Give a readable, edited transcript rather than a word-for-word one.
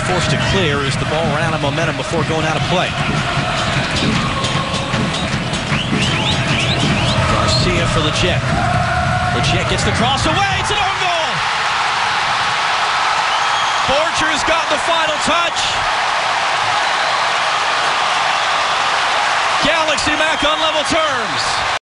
forced to clear as the ball ran out of momentum before going out of play. Garcia for Leggett. Leggett gets the cross away. It's an own goal. Borchers got the final touch. Galaxy back on level terms.